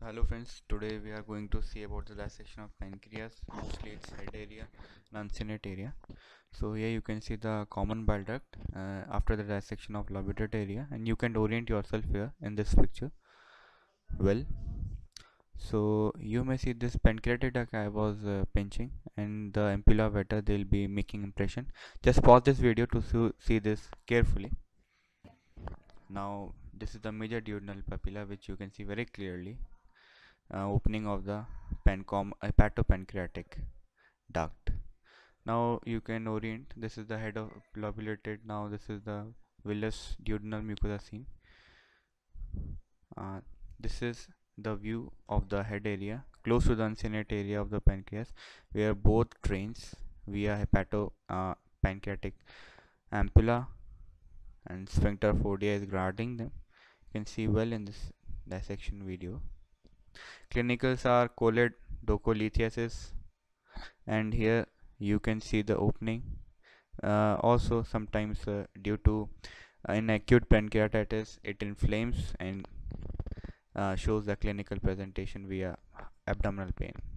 Hello friends, today we are going to see about the dissection of pancreas, mostly its head area and uncinate area. So here you can see the common bile duct after the dissection of lobutate area, and you can orient yourself here in this picture. Well, so you may see this pancreatic duct I was pinching, and the ampulla veta they'll be making impression. Just pause this video to see this carefully. Now this is the major duodenal papilla, which you can see very clearly. Opening of the hepatopancreatic duct. Now you can orient. This is the head of lobulated. Now this is the villus duodenal mucosa scene. This is the view of the head area close to the uncinate area of the pancreas, where both drains via hepatopancreatic ampulla and sphincter fodia is guarding them. You can see well in this dissection video. Clinicals are choledocholitis, and here you can see the opening. Also sometimes due to in acute pancreatitis it inflames and shows the clinical presentation via abdominal pain.